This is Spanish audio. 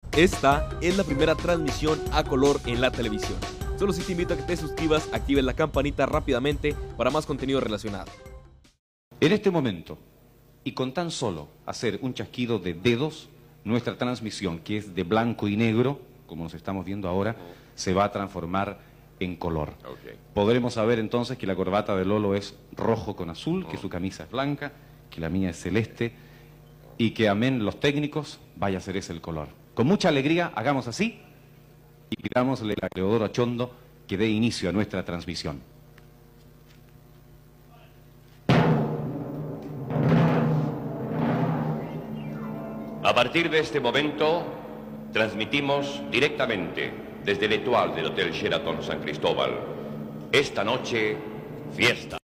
Esta es la primera transmisión a color en la televisión. Solo si te invito a que te suscribas, actives la campanita rápidamente para más contenido relacionado. En este momento, y con tan solo hacer un chasquido de dedos, nuestra transmisión, que es de blanco y negro, como nos estamos viendo ahora, se va a transformar en color. Podremos saber entonces que la corbata de Lolo es rojo con azul, que su camisa es blanca, que la mía es celeste, y que, amén los técnicos, vaya a ser ese el color. Con mucha alegría, hagamos así, y pidámosle a Leodoro Achondo que dé inicio a nuestra transmisión. A partir de este momento, transmitimos directamente desde el Etoile del Hotel Sheraton San Cristóbal. Esta noche, fiesta.